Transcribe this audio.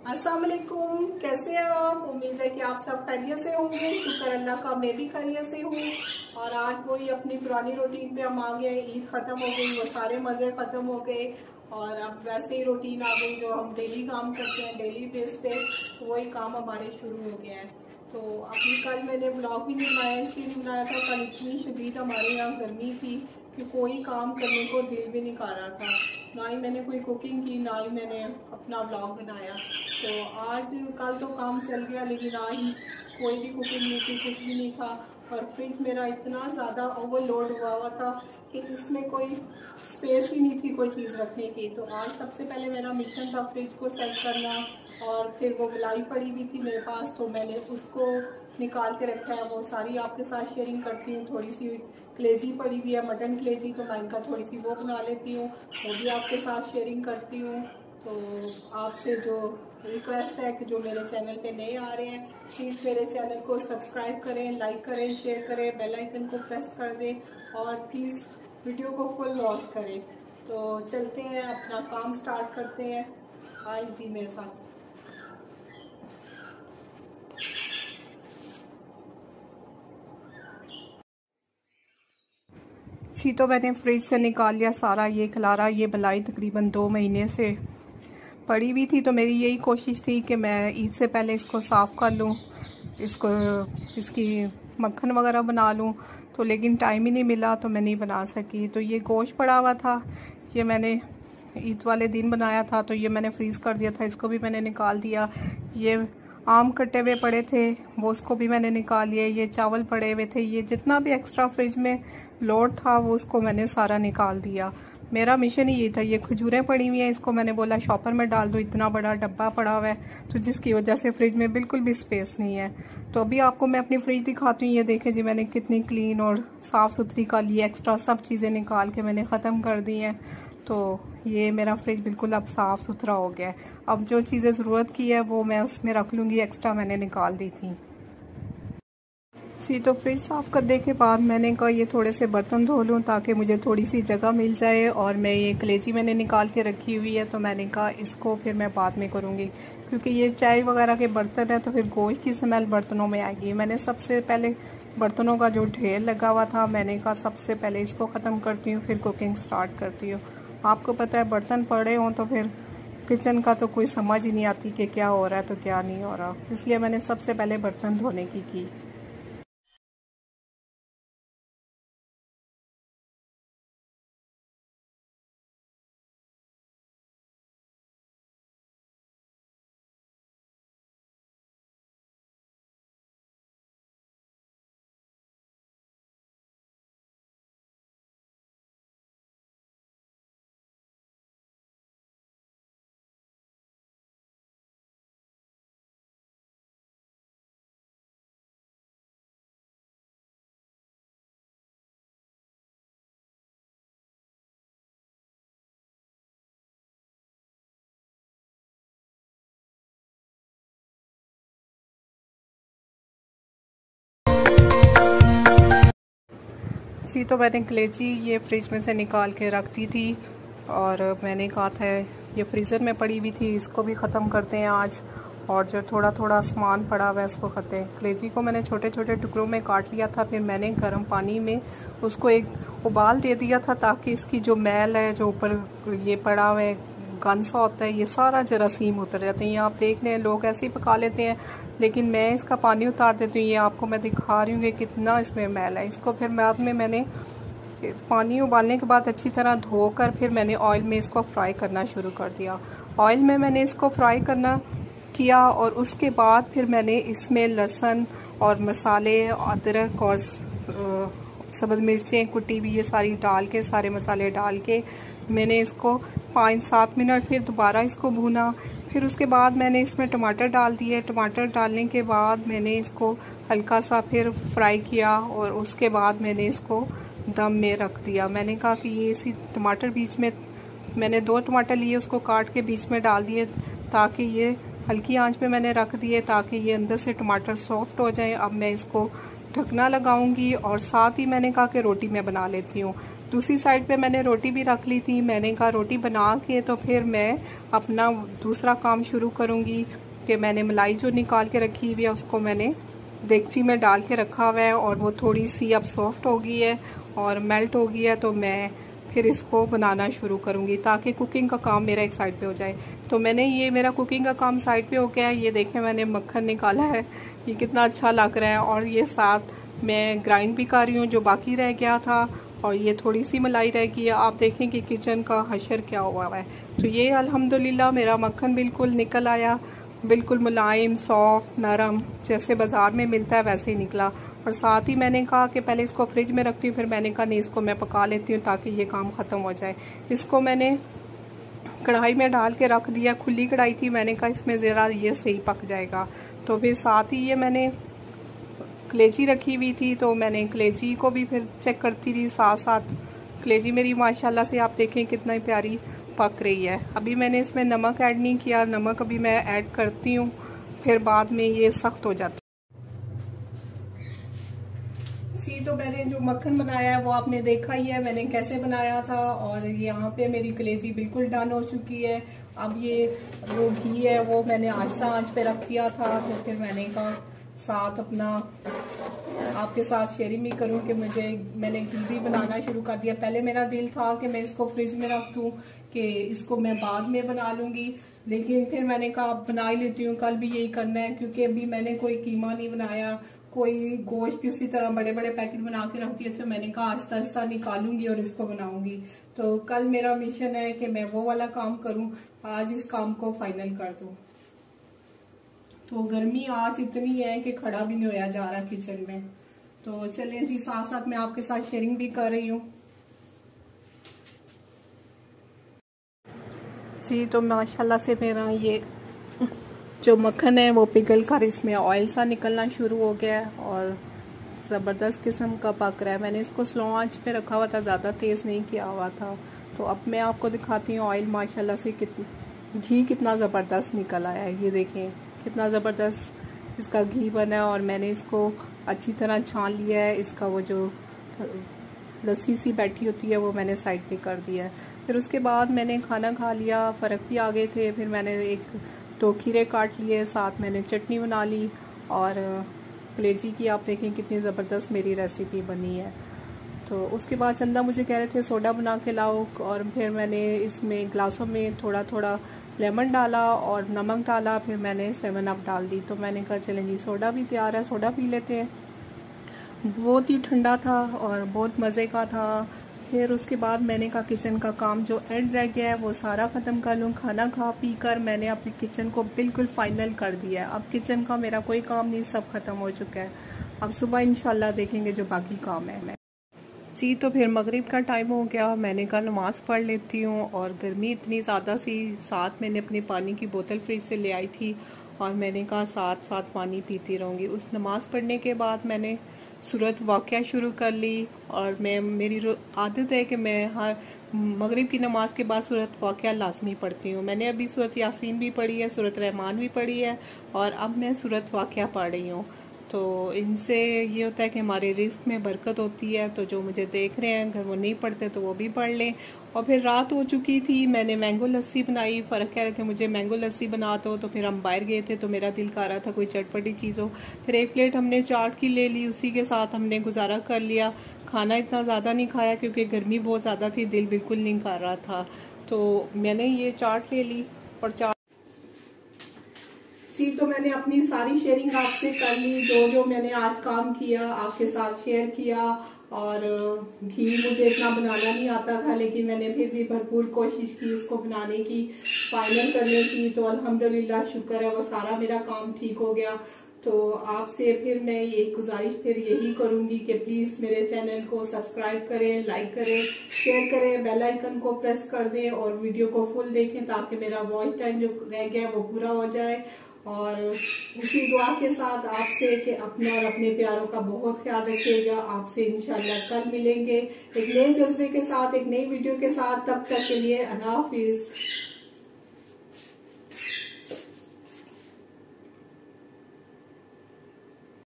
अस्सलाम वालेकुम, कैसे हैं आप। उम्मीद है कि आप सब खैरियत से होंगे। शुक्र अल्लाह का, मैं भी खैरियत से हूँ। और आज वही अपनी पुरानी रूटीन पे हम आ गए। ईद ख़त्म हो गई, वो सारे मज़े ख़त्म हो गए और अब वैसे ही रूटीन आ गई जो हम डेली काम करते हैं डेली बेस पे, तो वही काम हमारे शुरू हो गया है। तो अभी कल मैंने ब्लॉग भी नहीं बनाया, इसलिए नहीं बनाया था, कल इतनी शदीद हमारे यहाँ गर्मी थी कि कोई काम करने को दिल भी नहीं कर रहा था। ना ही मैंने कोई कुकिंग की, ना ही मैंने अपना ब्लॉग बनाया। तो आज कल तो काम चल गया, लेकिन आज कोई भी कुकिंग नहीं थी, कुछ भी नहीं था। और फ्रिज मेरा इतना ज़्यादा ओवरलोड हुआ था कि इसमें कोई स्पेस ही नहीं थी कोई चीज़ रखने की। तो आज सबसे पहले मेरा मिशन था फ्रिज को सेट करना, और फिर वो मलाई पड़ी हुई थी मेरे पास, तो मैंने उसको निकाल के रखा है। वो सारी आपके साथ शेयरिंग करती हूँ। थोड़ी सी कलेजी पड़ी हुई है, मटन कलेजी, तो मैं इनका थोड़ी सी वो बना लेती हूँ, वो भी आपके साथ शेयरिंग करती हूँ। तो आपसे जो रिक्वेस्ट है कि जो मेरे चैनल पे नए आ रहे हैं, प्लीज़ मेरे चैनल को सब्सक्राइब करें, लाइक करें, शेयर करें, बेल आइकन को प्रेस कर दें और प्लीज़ वीडियो को फुल वॉच करें। तो चलते हैं, अपना काम स्टार्ट करते हैं। आइए जी मेरे साथ। जी तो मैंने फ्रिज से निकाल लिया सारा ये खलारा। ये मलाई तकरीबन 2 महीने से पड़ी हुई थी, तो मेरी यही कोशिश थी कि मैं ईद से पहले इसको साफ़ कर लूँ, इसकी मक्खन वगैरह बना लूँ। तो लेकिन टाइम ही नहीं मिला, तो मैं नहीं बना सकी। तो ये गोश्त पड़ा हुआ था, ये मैंने ईद वाले दिन बनाया था, तो ये मैंने फ्रीज़ कर दिया था, इसको भी मैंने निकाल दिया। ये आम कटे हुए पड़े थे, वो उसको भी मैंने निकाल लिया। ये चावल पड़े हुए थे, ये जितना भी एक्स्ट्रा फ्रिज में लोड था वो उसको मैंने सारा निकाल दिया। मेरा मिशन ही ये था। ये खजूरें पड़ी हुई हैं, इसको मैंने बोला शॉपर में डाल दो, इतना बड़ा डब्बा पड़ा हुआ है, तो जिसकी वजह से फ्रिज में बिल्कुल भी स्पेस नहीं है। तो अभी आपको मैं अपनी फ्रिज दिखाती हूँ। ये देखें जी, मैंने कितनी क्लीन और साफ़ सुथरी कर ली। एक्स्ट्रा सब चीज़ें निकाल के मैंने ख़त्म कर दी हैं। तो ये मेरा फ्रिज बिल्कुल अब साफ़ सुथरा हो गया है। अब जो चीज़ें ज़रूरत की है वो मैं उसमें रख लूँगी, एक्स्ट्रा मैंने निकाल दी थी। जी तो फ्रिज साफ़ करने के बाद मैंने कहा ये थोड़े से बर्तन धो लूँ ताकि मुझे थोड़ी सी जगह मिल जाए। और मैं ये कलेजी मैंने निकाल के रखी हुई है, तो मैंने कहा इसको फिर मैं बाद में करूँगी, क्योंकि ये चाय वगैरह के बर्तन है तो फिर गोश्त की स्मेल बर्तनों में आएगी। मैंने सबसे पहले बर्तनों का जो ढेर लगा हुआ था, मैंने कहा सबसे पहले इसको ख़त्म करती हूँ, फिर कुकिंग स्टार्ट करती हूँ। आपको पता है बर्तन पड़े हों तो फिर किचन का तो कोई समझ ही नहीं आती कि क्या हो रहा है तो क्या नहीं हो रहा, इसलिए मैंने सबसे पहले बर्तन धोने की। जी तो मैंने कलेजी ये फ्रिज में से निकाल के रख दी थी, और मैंने कहा था ये फ्रीज़र में पड़ी हुई थी, इसको भी ख़त्म करते हैं आज। और जो थोड़ा थोड़ा सामान पड़ा हुआ है उसको करते हैं। कलेजी को मैंने छोटे छोटे टुकड़ों में काट लिया था, फिर मैंने गर्म पानी में उसको एक उबाल दे दिया था ताकि इसकी जो मैल है, जो ऊपर ये पड़ा हुआ है गंद सा होता है, ये सारा जरासीम उतर जाते हैं। ये आप देख लें, लोग ऐसे ही पका लेते हैं, लेकिन मैं इसका पानी उतार देती हूँ। ये आपको मैं दिखा रही हूँ कि कितना इसमें मैल है। इसको फिर बाद में मैंने पानी उबालने के बाद अच्छी तरह धोकर फिर मैंने ऑयल में इसको फ्राई करना शुरू कर दिया। ऑयल में मैंने इसको फ्राई करना किया, और उसके बाद फिर मैंने इसमें लहसुन और मसाले, अदरक और सब्ज़ मिर्चें कुटी हुई ये सारी डाल के, सारे मसाले डाल के मैंने इसको 5-7 मिनट फिर दोबारा इसको भूना। फिर उसके बाद मैंने इसमें टमाटर डाल दिए। टमाटर डालने के बाद मैंने इसको हल्का सा फिर फ्राई किया, और उसके बाद मैंने इसको दम में रख दिया। मैंने कहा कि ये इसी टमाटर बीच में, मैंने 2 टमाटर लिए, उसको काट के बीच में डाल दिए, ताकि ये हल्की आंच पे मैंने रख दिए ताकि ये अंदर से टमाटर सॉफ्ट हो जाए। अब मैं इसको ढकना लगाऊंगी, और साथ ही मैंने कहा कि रोटी मैं बना लेती हूँ। दूसरी साइड पे मैंने रोटी भी रख ली थी। मैंने कहा रोटी बना के तो फिर मैं अपना दूसरा काम शुरू करूँगी कि मैंने मलाई जो निकाल के रखी हुई है उसको मैंने देगची में डाल के रखा हुआ है और वो थोड़ी सी अब सॉफ्ट हो गई है और मेल्ट हो गई है। तो मैं फिर इसको बनाना शुरू करूँगी ताकि कुकिंग का काम मेरा एक साइड पे हो जाए। तो मैंने ये मेरा कुकिंग का काम साइड पे हो गया है। ये देखें मैंने मक्खन निकाला है, ये कितना अच्छा लग रहा है। और ये साथ मैं ग्राइंड भी कर रही हूँ जो बाकी रह गया था, और ये थोड़ी सी मलाई रह गई है। आप देखें कि किचन का हशर क्या हुआ है। तो ये अल्हम्दुलिल्लाह मेरा मक्खन बिल्कुल निकल आया, बिल्कुल मुलायम, सॉफ्ट, नरम, जैसे बाज़ार में मिलता है वैसे ही निकला। और साथ ही मैंने कहा कि पहले इसको फ्रिज में रखती हूँ, फिर मैंने कहा नहीं इसको मैं पका लेती हूँ ताकि ये काम ख़त्म हो जाए। इसको मैंने कढ़ाई में डाल के रख दिया, खुली कढ़ाई थी, मैंने कहा इसमें ज़रा ये सही पक जाएगा। तो फिर साथ ही ये मैंने कलेजी रखी हुई थी, तो मैंने कलेजी को भी फिर चेक करती रही साथ साथ। कलेजी मेरी माशाल्लाह से आप देखें कितना प्यारी पक रही है। अभी मैंने इसमें नमक ऐड नहीं किया, नमक अभी मैं ऐड करती हूँ, फिर बाद में ये सख्त हो जाती है। तो मैंने जो मक्खन बनाया है वो आपने देखा ही है मैंने कैसे बनाया था। और यहाँ पे मेरी कलेजी बिल्कुल डन हो चुकी है। अब ये जो घी है वो मैंने आहिस्ता आंच पे रख दिया था, तो फिर मैंने कहा साथ अपना आपके साथ शेयरिंग भी करूं कि मैंने घी भी बनाना शुरू कर दिया। पहले मेरा दिल था कि मैं इसको फ्रिज में रख दूं, कि इसको मैं बाद में बना लूंगी, लेकिन फिर मैंने कहा अब बना ही लेती हूँ, कल भी यही करना है। क्योंकि अभी मैंने कोई कीमा नहीं बनाया, कोई गोश्त भी उसी तरह बड़े बड़े पैकेट बना के रख दिए थे। मैंने कहा आहिस्ता आहिस्ता निकालूंगी और इसको बनाऊंगी। तो कल मेरा मिशन है कि मैं वो वाला काम करूं, आज इस काम को फाइनल कर दूं। तो गर्मी आज इतनी है कि खड़ा भी नहीं होया जा रहा किचन में। तो चलिए जी, साथ साथ मैं आपके साथ शेयरिंग भी कर रही हूँ जी। तो माशाल्लाह से मेरा ये जो मक्खन है वो पिघल कर इसमें ऑयल सा निकलना शुरू हो गया है और ज़बरदस्त किस्म का पक रहा है। मैंने इसको स्लो आंच पे रखा हुआ था, ज़्यादा तेज़ नहीं किया हुआ था। तो अब मैं आपको दिखाती हूँ ऑयल माशाल्लाह से घी कितना ज़बरदस्त निकल आया है। ये देखें कितना ज़बरदस्त इसका घी बना है। और मैंने इसको अच्छी तरह छान लिया है। इसका वो जो लस्सी सी बैठी होती है वो मैंने साइड पे कर दिया है। फिर उसके बाद मैंने खाना खा लिया, फ़र्क भी आ गए थे। फिर मैंने 2 खीरे काट लिए, साथ मैंने चटनी बना ली। और कलेजी की आप देखें कितनी ज़बरदस्त मेरी रेसिपी बनी है। तो उसके बाद चंदा मुझे कह रहे थे सोडा बना के लाओ, और फिर मैंने इसमें ग्लासों में थोड़ा थोड़ा लेमन डाला और नमक डाला, फिर मैंने 7 अप डाल दी। तो मैंने कहा चलें जी सोडा भी तैयार है, सोडा पी लेते हैं। बहुत ही ठंडा था और बहुत मज़े का था। फिर उसके बाद मैंने कहा किचन का काम जो एंड रह गया है वो सारा ख़त्म कर लूँ। खाना खा पी कर मैंने अपनी किचन को बिल्कुल फाइनल कर दिया है। अब किचन का मेरा कोई काम नहीं, सब ख़त्म हो चुका है। अब सुबह इंशाल्लाह देखेंगे जो बाकी काम है मैं जी। तो फिर मगरिब का टाइम हो गया, मैंने कहा नमाज़ पढ़ लेती हूँ। और गर्मी इतनी ज़्यादा सी, साथ मैंने अपनी पानी की बोतल फ्रिज से ले आई थी और मैंने कहा साथ साथ पानी पीती रहूँगी। उस नमाज़ पढ़ने के बाद मैंने सूरत वाक़या शुरू कर ली। और मेरी आदत है कि मैं हर मगरिब की नमाज के बाद सूरत वाक़या लाजमी पढ़ती हूँ। मैंने अभी सूरत यासीन भी पढ़ी है, सूरत रहमान भी पढ़ी है, और अब मैं सूरत वाक़या पढ़ रही हूँ। तो इनसे ये होता है कि हमारे रिस्क में बरकत होती है। तो जो मुझे देख रहे हैं अगर वो नहीं पढ़ते तो वो भी पढ़ लें। और फिर रात हो चुकी थी, मैंने मैंगो लस्सी बनाई। फ़र्क कह रहे थे मुझे मैंगो लस्सी बना दो, तो फिर हम बाहर गए थे तो मेरा दिल कर रहा था कोई चटपटी चीज़ हो। फिर 1 प्लेट हमने चाट की ले ली, उसी के साथ हमने गुजारा कर लिया। खाना इतना ज़्यादा नहीं खाया क्योंकि गर्मी बहुत ज़्यादा थी, दिल बिल्कुल नहीं कर रहा था। तो मैंने ये चाट ले ली और चाट तो मैंने अपनी सारी शेयरिंग आपसे कर ली। जो जो मैंने आज काम किया आपके साथ शेयर किया। और घी मुझे इतना बनाना नहीं आता था, लेकिन मैंने फिर भी भरपूर कोशिश की इसको बनाने की, फाइनल करने की। तो अल्हम्दुलिल्लाह शुक्र है वो सारा मेरा काम ठीक हो गया। तो आपसे फिर मैं एक गुजारिश फिर यही करूंगी कि प्लीज़ मेरे चैनल को सब्सक्राइब करें, लाइक करें, शेयर करें, बेल आइकन को प्रेस कर दें और वीडियो को फुल देखें ताकि मेरा वॉच टाइम जो रह गया वो पूरा हो जाए। और उसी दुआ के साथ आपसे कि अपने और अपने प्यारों का बहुत ख्याल रखिएगा। आपसे इंशाल्लाह कल मिलेंगे एक नए जज्बे के साथ, एक नई वीडियो के साथ। तब तक के लिए अल्लाह हाफिज।